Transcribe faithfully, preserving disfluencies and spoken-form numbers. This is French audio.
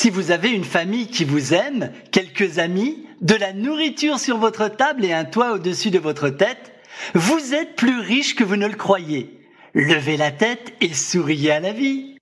Si vous avez une famille qui vous aime, quelques amis, de la nourriture sur votre table et un toit au-dessus de votre tête, vous êtes plus riche que vous ne le croyez. Levez la tête et souriez à la vie.